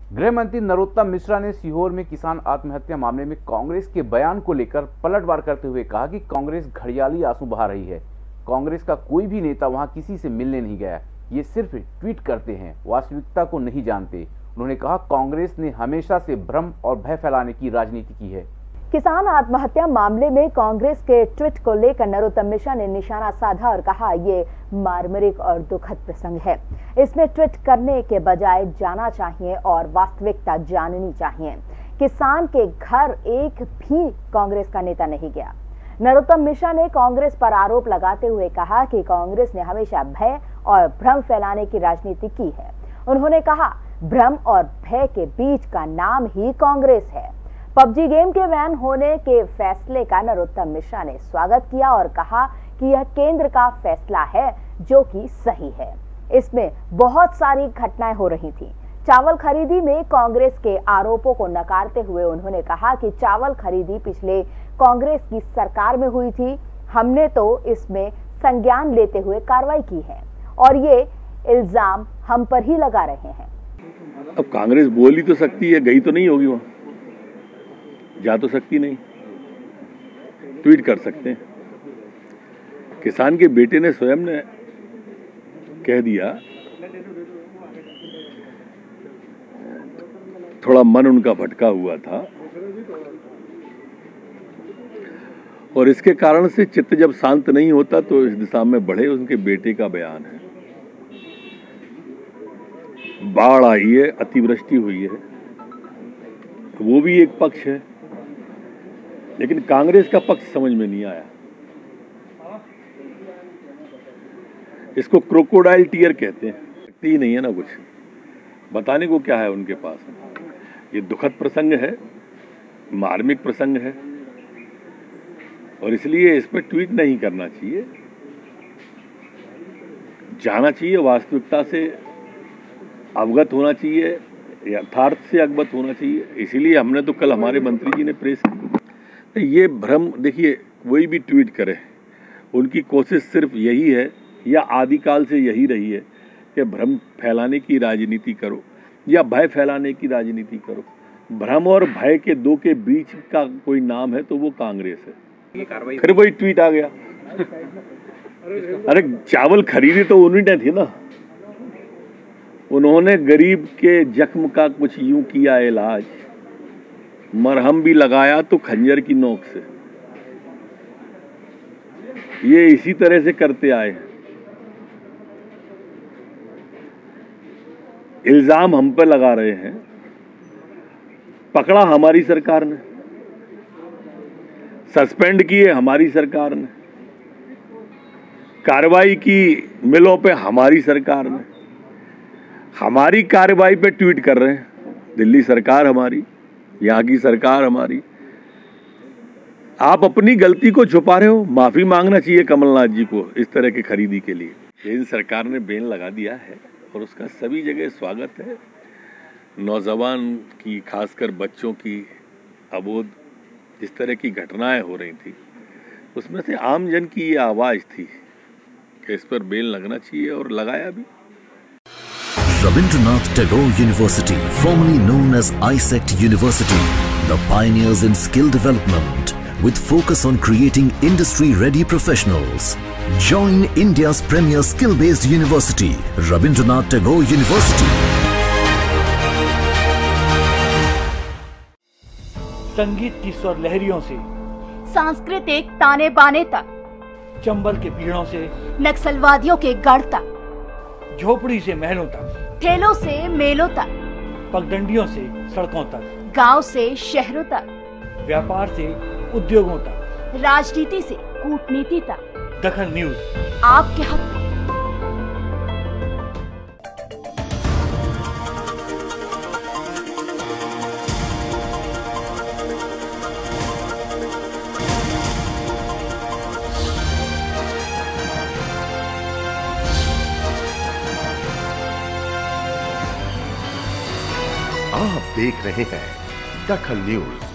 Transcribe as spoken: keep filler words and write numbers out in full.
गृह मंत्री नरोत्तम मिश्रा ने सीहोर में किसान आत्महत्या मामले में कांग्रेस के बयान को लेकर पलटवार करते हुए कहा कि कांग्रेस घड़ियाली आंसू बहा रही है। कांग्रेस का कोई भी नेता वहां किसी से मिलने नहीं गया, ये सिर्फ ट्वीट करते हैं, वास्तविकता को नहीं जानते। उन्होंने कहा कांग्रेस ने हमेशा से भ्रम और भय फैलाने की राजनीति की है। किसान आत्महत्या मामले में कांग्रेस के ट्वीट को लेकर नरोत्तम मिश्रा ने निशाना साधा और कहा ये मार्मिक और दुखद प्रसंग है। इसमें ट्वीट करने के बजाय जाना चाहिए और वास्तविकता जाननी चाहिए। किसान के घर एक भी कांग्रेस का नेता नहीं गया। नरोत्तम मिश्रा ने कांग्रेस पर आरोप लगाते हुए कहा कि कांग्रेस ने हमेशा भय और भ्रम फैलाने की राजनीति की है। उन्होंने कहा भ्रम और भय के बीच का नाम ही कांग्रेस है। पबजी गेम के बैन होने के फैसले का नरोत्तम मिश्रा ने स्वागत किया और कहा कि यह केंद्र का फैसला है जो कि सही है। इसमें बहुत सारी घटनाएं हो रही थी। चावल खरीदी में कांग्रेस के आरोपों को नकारते हुए उन्होंने कहा कि चावल खरीदी पिछले कांग्रेस की सरकार में हुई थी। हमने तो इसमें संज्ञान लेते हुए कार्रवाई की है और ये इल्जाम हम पर ही लगा रहे हैं। अब कांग्रेस बोल ही तो सकती है, गई तो नहीं होगी वहां, जा तो सकती नहीं, ट्वीट कर सकते हैं। किसान के बेटे ने स्वयं ने कह दिया, थोड़ा मन उनका भटका हुआ था और इसके कारण से चित्त जब शांत नहीं होता तो इस दिशा में बढ़े। उनके बेटे का बयान है, बाढ़ आई है, अतिवृष्टि हुई है, वो भी एक पक्ष है, लेकिन कांग्रेस का पक्ष समझ में नहीं आया। इसको क्रोकोडाइल टीयर कहते हैं, ही नहीं है ना कुछ बताने को, क्या है उनके पास। ये दुखद प्रसंग है, मार्मिक प्रसंग है और इसलिए इस पर ट्वीट नहीं करना चाहिए, जाना चाहिए, वास्तविकता से अवगत होना चाहिए, यथार्थ से अवगत होना चाहिए। इसीलिए हमने तो कल हमारे मंत्री जी ने प्रेस की। ये भ्रम, देखिए कोई भी ट्वीट करे, उनकी कोशिश सिर्फ यही है या आदिकाल से यही रही है कि भ्रम फैलाने की राजनीति करो या भय फैलाने की राजनीति करो। भ्रम और भय के दो के बीच का कोई नाम है तो वो कांग्रेस है। ये कार्रवाई फिर वही ट्वीट आ गया। अरे चावल खरीदे तो उन्हीं ने थी ना, उन्होंने गरीब के जख्म का कुछ यूं किया इलाज, मरहम भी लगाया तो खंजर की नोक से। ये इसी तरह से करते आए हैं। इल्जाम हम पर लगा रहे हैं, पकड़ा हमारी सरकार ने, सस्पेंड किए हमारी सरकार ने, कार्रवाई की मिलों पे हमारी सरकार ने, हमारी कार्रवाई पे ट्वीट कर रहे हैं। दिल्ली सरकार हमारी, यहाँ की सरकार हमारी। आप अपनी गलती को छुपा रहे हो, माफी मांगना चाहिए कमलनाथ जी को इस तरह की खरीदी के लिए। केंद्र सरकार ने बैन लगा दिया है और उसका सभी जगह स्वागत है। नौजवान की, खासकर बच्चों की अबोध जिस तरह की घटनाएं हो रही थी, उसमें से आम जन की ये आवाज थी कि इस पर बैन लगना चाहिए और लगाया भी। Rabindranath Tagore University, formerly known as I S E C T University, the pioneers in skill development with focus on creating industry-ready professionals. Join India's premier skill-based university, Rabindranath Tagore University. संगीत की स्वर लहरियों से सांस्कृतिक ताने बाने तक, चंबल के पीड़ों से नक्सलवादियों के गढ़ तक, झोपड़ी से महलों तक, ठेलों से मेलों तक, पगडंडियों से सड़कों तक, गांव से शहरों तक, व्यापार से उद्योगों तक, राजनीति से कूटनीति तक, दखल न्यूज आपके हक में। आप देख रहे हैं दखल न्यूज।